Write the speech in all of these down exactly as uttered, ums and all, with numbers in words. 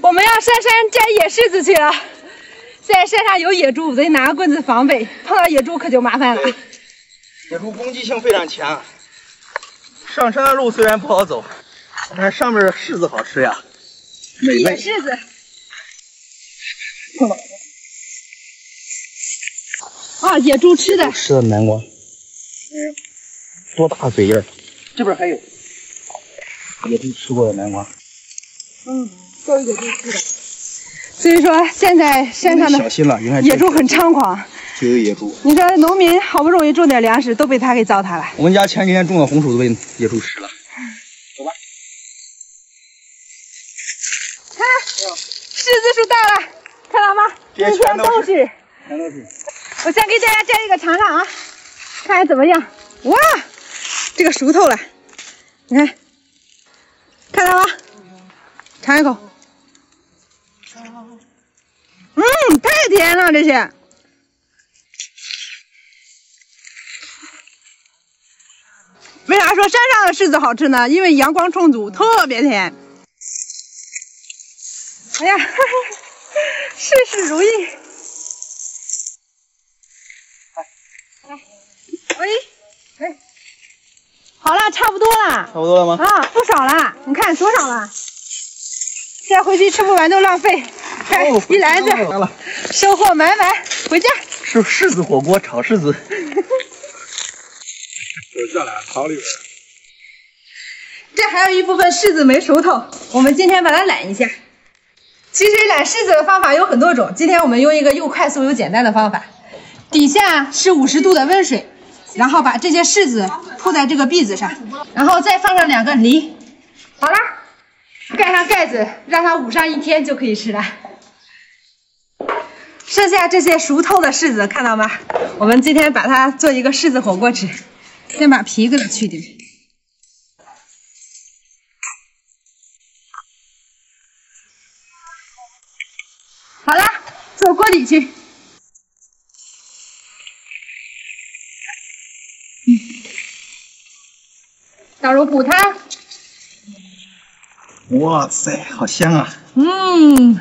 我们要上山摘野柿子去了。在山上有野猪，得拿个棍子防备，碰到野猪可就麻烦了。 野猪攻击性非常强，上山的路虽然不好走，但是上面的柿子好吃呀，美味。 野柿子。啊，野猪吃的。 吃的南瓜，多大嘴印儿！这边还有野猪吃过的南瓜。 嗯，都是野猪吃的。所以说，现在山上的小心了， 野猪很猖狂。 就有野猪。 你说农民好不容易种点粮食，都被他给糟蹋了。 我们家前几天种的红薯都被野猪吃了。走吧。 看，柿子树到了，看到吗？ 这些全都是。全都是。 我先给大家摘一个尝尝啊，看看怎么样。哇，这个熟透了，你看，看到吗？尝一口。嗯，太甜了这些。为啥说山上的柿子好吃呢？因为阳光充足，特别甜。哎呀，事事如意。喂，哎，好了，差不多了。 差不多了吗？ 啊，不少了，你看多少了？现在回去吃不完都浪费。看、哦、一篮子，收获满满，回家吃柿子火锅，炒柿子。 就这俩草里边。 这还有一部分柿子没熟透，我们今天把它揽一下。其实揽柿子的方法有很多种，今天我们用一个又快速又简单的方法。底下是五十度的温水，然后把这些柿子铺在这个篦子上，然后再放上两个梨。好了，盖上盖子，让它捂上一天就可以吃了。剩下这些熟透的柿子，看到吗？我们今天把它做一个柿子火锅吃。先把皮给它去掉。好了，做锅底去。嗯，倒入骨汤。 哇塞，好香啊！ 嗯，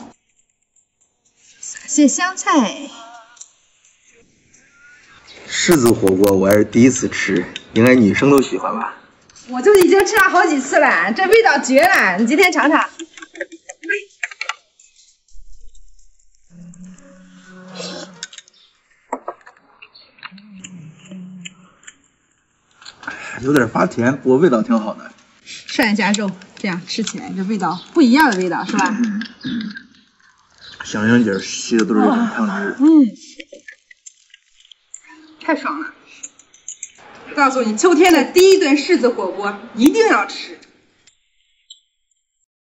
撒些香菜。 柿子火锅我还是第一次吃，应该女生都喜欢吧？ 我就已经吃了好几次了，这味道绝了！你今天尝尝。 有点发甜，不过味道挺好的。 涮一下肉，这样吃起来这味道不一样的味道，是吧？ 嗯嗯、香香姐吸的都是这种汤汁。 嗯。太爽了！告诉你，秋天的第一顿柿子火锅一定要吃。